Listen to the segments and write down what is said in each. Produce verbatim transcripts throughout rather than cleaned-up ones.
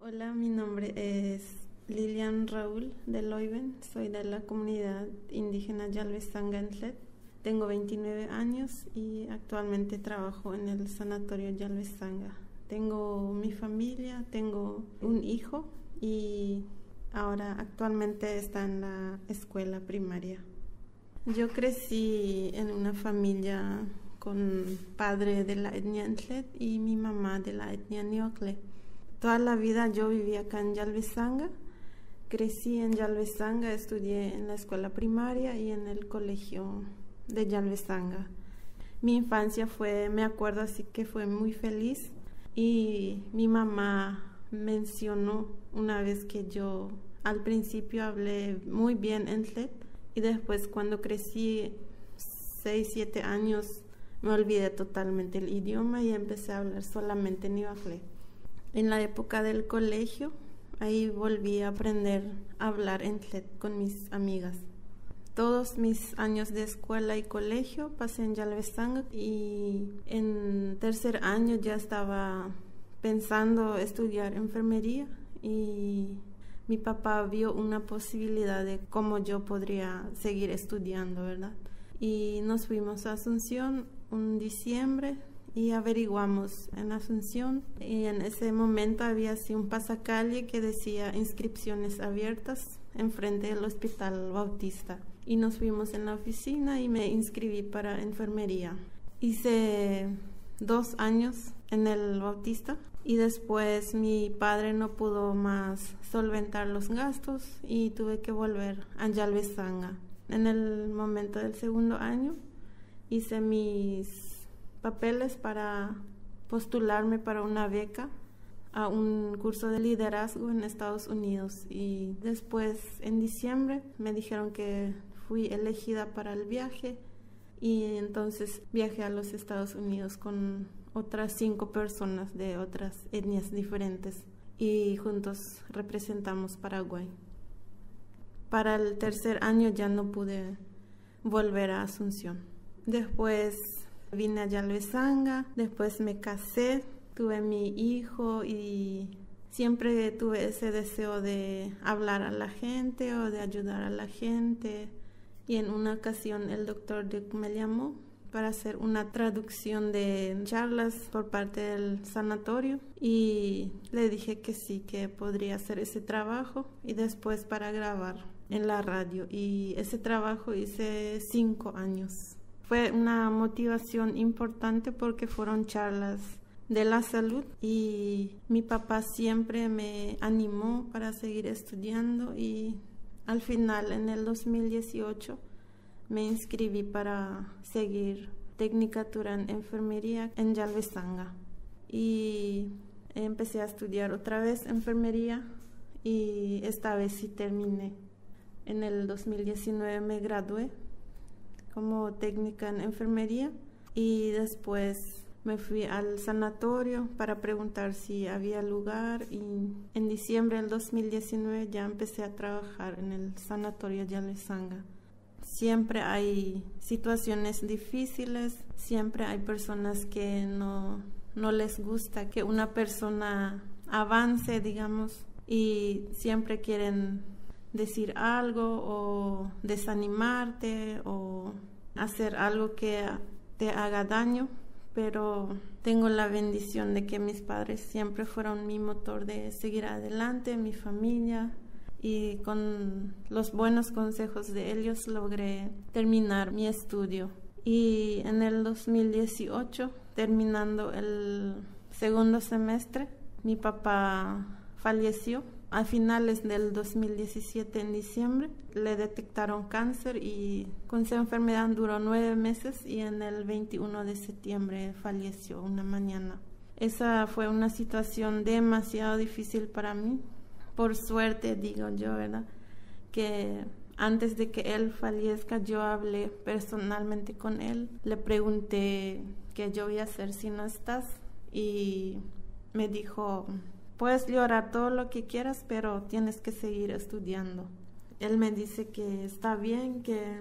Hola, mi nombre es Lilian Raúl de Loiven, soy de la comunidad indígena Yalbezanga en Tlet. Tengo veintinueve años y actualmente trabajo en el sanatorio Yalbezanga. Tengo mi familia, tengo un hijo y ahora actualmente está en la escuela primaria. Yo crecí en una familia con padre de la etnia Ntlet y mi mamá de la etnia Niokle. Toda la vida yo viví acá en Yalbezanga, crecí en Yalbezanga, estudié en la escuela primaria y en el colegio de Yalbezanga. Mi infancia fue, me acuerdo así que fue muy feliz y mi mamá mencionó una vez que yo al principio hablé muy bien Ntlet y después cuando crecí seis, siete años me olvidé totalmente el idioma y empecé a hablar solamente Niuacle. En la época del colegio, ahí volví a aprender a hablar Ntlet con mis amigas. Todos mis años de escuela y colegio pasé en Yalbezanga y en tercer año ya estaba pensando estudiar enfermería y mi papá vio una posibilidad de cómo yo podría seguir estudiando, ¿verdad? Y nos fuimos a Asunción un diciembre y averiguamos en Asunción y en ese momento había así un pasacalle que decía inscripciones abiertas enfrente del Hospital Bautista y nos fuimos en la oficina y me inscribí para enfermería. Hice dos años en el Bautista y después mi padre no pudo más solventar los gastos y tuve que volver a Yalbezanga. En el momento del segundo año hice mis papeles para postularme para una beca a un curso de liderazgo en Estados Unidos y después en diciembre me dijeron que fui elegida para el viaje y entonces viajé a los Estados Unidos con otras cinco personas de otras etnias diferentes y juntos representamos Paraguay. Para el tercer año ya no pude volver a Asunción. Después vine a Yalbezanga, después me casé, tuve mi hijo y siempre tuve ese deseo de hablar a la gente o de ayudar a la gente. Y en una ocasión el doctor Duke me llamó para hacer una traducción de charlas por parte del sanatorio y le dije que sí, que podría hacer ese trabajo y después para grabar en la radio. Y ese trabajo hice cinco años. Fue una motivación importante porque fueron charlas de la salud y mi papá siempre me animó para seguir estudiando y al final en el dos mil dieciocho me inscribí para seguir tecnicatura en enfermería en Yalbezanga y empecé a estudiar otra vez enfermería y esta vez sí terminé. En el dos mil diecinueve me gradué como técnica en enfermería y después me fui al sanatorio para preguntar si había lugar y en diciembre del dos mil diecinueve ya empecé a trabajar en el sanatorio Yalbezanga. Siempre hay situaciones difíciles, siempre hay personas que no, no les gusta que una persona avance, digamos, y siempre quieren decir algo o desanimarte o hacer algo que te haga daño, pero tengo la bendición de que mis padres siempre fueron mi motor de seguir adelante, mi familia, y con los buenos consejos de ellos logré terminar mi estudio. Y en el dos mil dieciocho, terminando el segundo semestre, mi papá falleció. A finales del dos mil diecisiete, en diciembre, le detectaron cáncer y con esa enfermedad duró nueve meses y en el veintiuno de septiembre falleció una mañana. Esa fue una situación demasiado difícil para mí. Por suerte, digo yo, ¿verdad? Que antes de que él fallezca, yo hablé personalmente con él. Le pregunté qué yo voy a hacer si no estás y me dijo: puedes llorar todo lo que quieras, pero tienes que seguir estudiando. Él me dice que está bien, que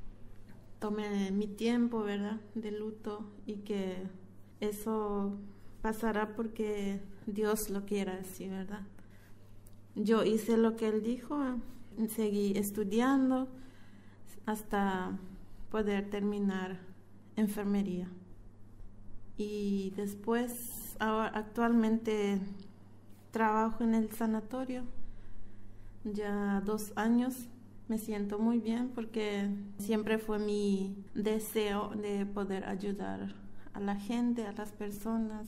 tome mi tiempo, ¿verdad?, de luto y que eso pasará porque Dios lo quiera así, ¿verdad? Yo hice lo que Él dijo, seguí estudiando hasta poder terminar enfermería. Y después, ahora, actualmente trabajo en el sanatorio, ya dos años. Me siento muy bien porque siempre fue mi deseo de poder ayudar a la gente, a las personas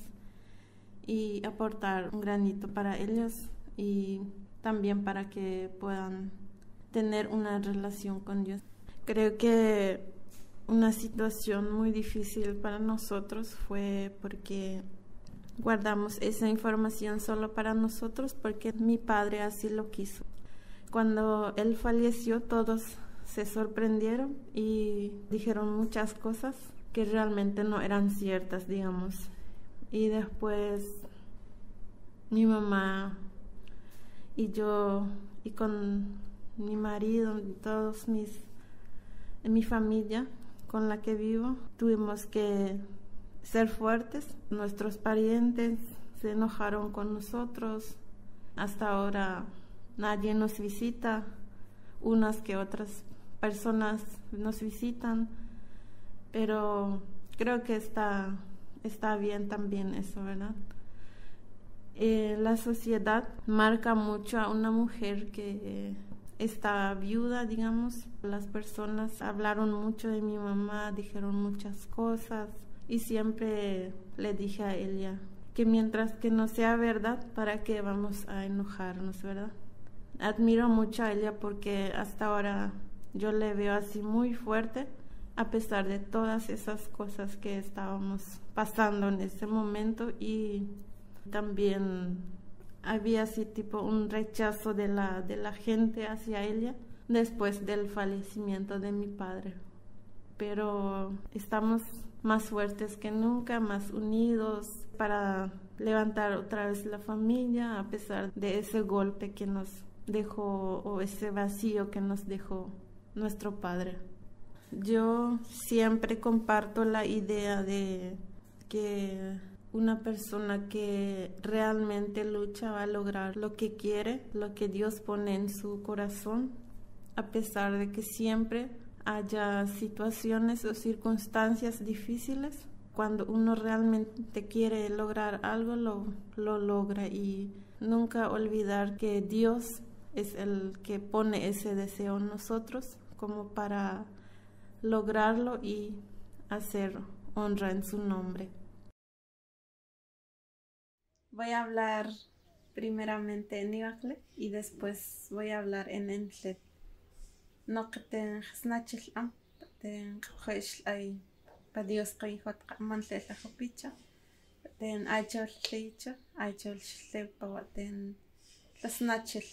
y aportar un granito para ellos y también para que puedan tener una relación con Dios. Creo que una situación muy difícil para nosotros fue porque guardamos esa información solo para nosotros porque mi padre así lo quiso. Cuando él falleció, todos se sorprendieron y dijeron muchas cosas que realmente no eran ciertas, digamos. Y después mi mamá y yo y con mi marido, todos mis, mi familia con la que vivo, tuvimos que ser fuertes. Nuestros parientes se enojaron con nosotros. Hasta ahora nadie nos visita, unas que otras personas nos visitan, pero creo que está, está bien también eso, ¿verdad? Eh, la sociedad marca mucho a una mujer que eh, está viuda, digamos. Las personas hablaron mucho de mi mamá, dijeron muchas cosas y siempre le dije a ella que mientras que no sea verdad, ¿para qué vamos a enojarnos, verdad? Admiro mucho a ella porque hasta ahora yo le veo así muy fuerte, a pesar de todas esas cosas que estábamos pasando en ese momento, y también había así tipo un rechazo de la, de la gente hacia ella después del fallecimiento de mi padre. Pero estamos más fuertes que nunca, más unidos para levantar otra vez la familia a pesar de ese golpe que nos dejó o ese vacío que nos dejó nuestro padre. Yo siempre comparto la idea de que una persona que realmente lucha va a lograr lo que quiere, lo que Dios pone en su corazón, a pesar de que siempre haya situaciones o circunstancias difíciles. Cuando uno realmente quiere lograr algo, lo, lo logra, y nunca olvidar que Dios es el que pone ese deseo en nosotros como para lograrlo y hacer honra en su nombre. Voy a hablar primeramente en Ibacle y después voy a hablar en Entlet. No que te snachel am, te khaish ay padios qayhot qaman le la hopicha. Ten ayol leicha, ayol le pawaten snachel.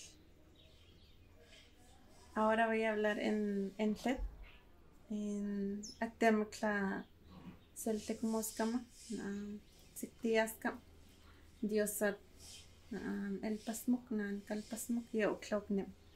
Ahora voy a hablar en Entlet. En Actemcla Celtic Moscama, Sictiasca, Diosat, El Pasmuk, Nan Calpasmuk, Yo Clognem.